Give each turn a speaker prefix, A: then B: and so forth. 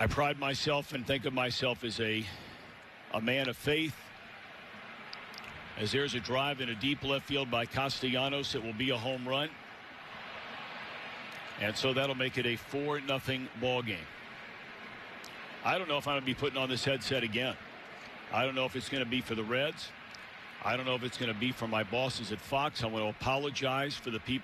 A: I pride myself and think of myself as a man of faith. As there's a drive in a deep left field by Castellanos, it will be a home run. And so that'll make it a 4-0 ball game. I don't know if I'm going to be putting on this headset again. I don't know if it's going to be for the Reds. I don't know if it's going to be for my bosses at Fox. I want to apologize for the people